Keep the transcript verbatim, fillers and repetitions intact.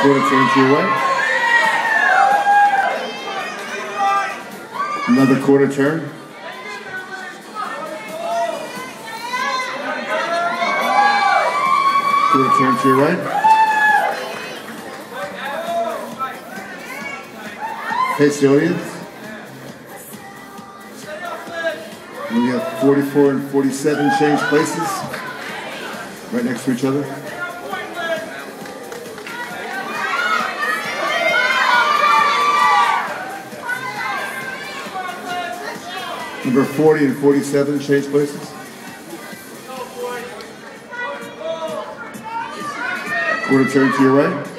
Quarter turn to your right. Another quarter turn. Quarter turn to your right. Face the audience. We have forty-four and forty-seven change places right next to each other. Number forty and forty-seven change places. Quarter turn to your right.